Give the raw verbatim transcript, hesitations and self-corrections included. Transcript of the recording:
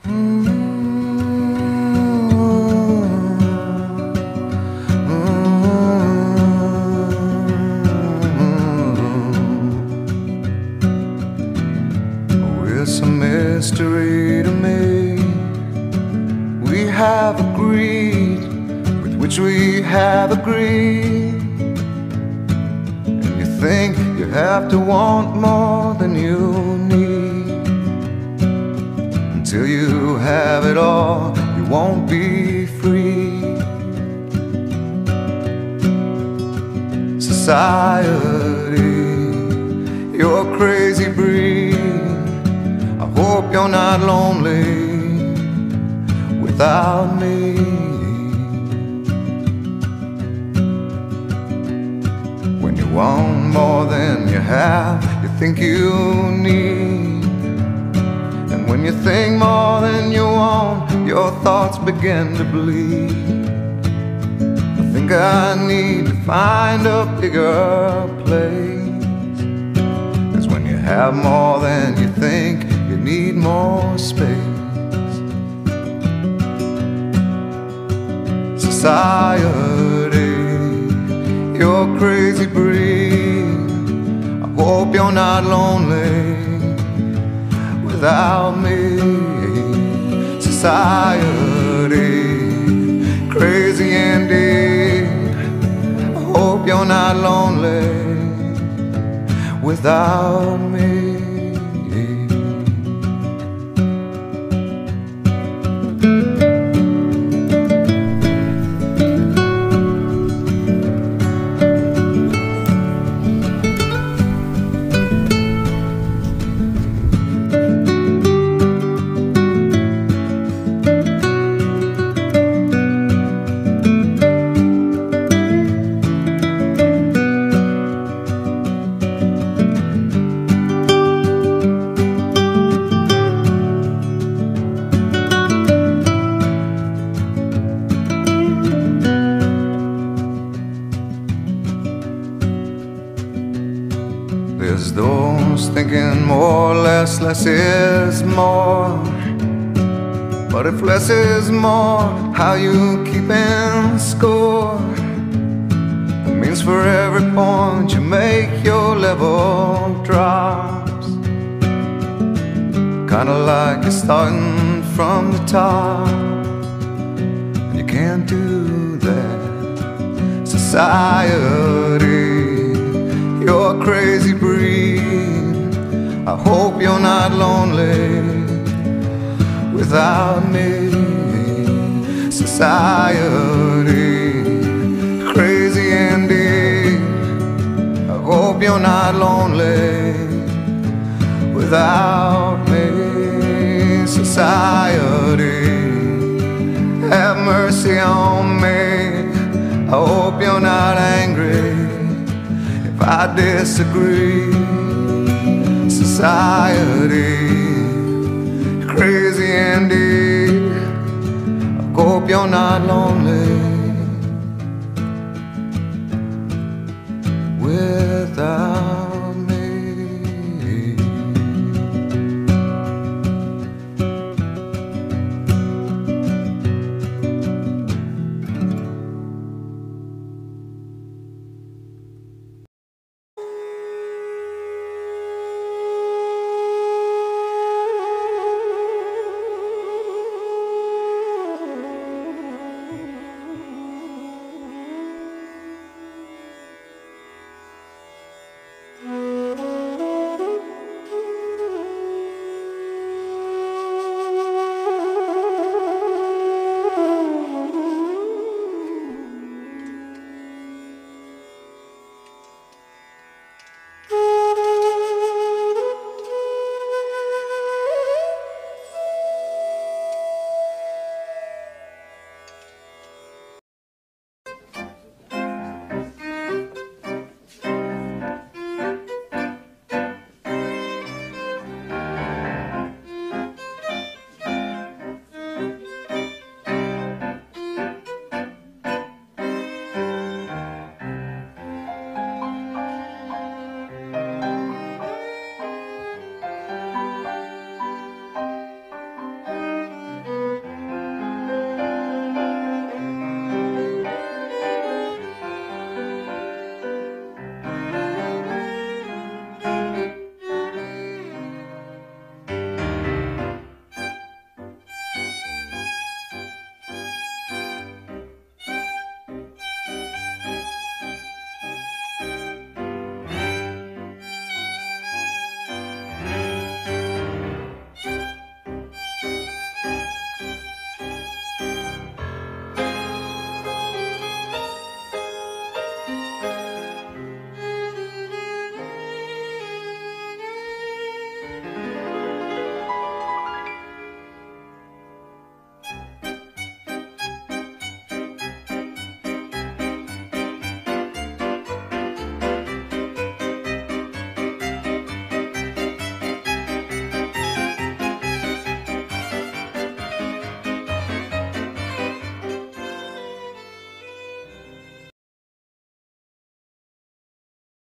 It's a mystery to me. We have agreed with which we have agreed. And you think you have to want more than you need. Until you have it all, you won't be free. Society, you're a crazy breed. I hope you're not lonely without me. When you want more than you have, you think you need. And when you think more than you want, your thoughts begin to bleed. I think I need to find a bigger place. 'Cause when you have more than you think, you need more space. Society, you're a crazy breed. I hope you're not lonely without me. Society, crazy indeed. I hope you're not lonely without me. There's those thinking more or less, less is more. But if less is more, how you keeping score? It means for every point you make, your level drops. Kinda like you're starting from the top, and you can't do that. Society, you're a crazy breed. I hope you're not lonely without me. Society, crazy indeed. I hope you're not lonely without me. Society, have mercy on me. I hope you're not angry if I disagree. Society, crazy indeed. I hope you're not lonely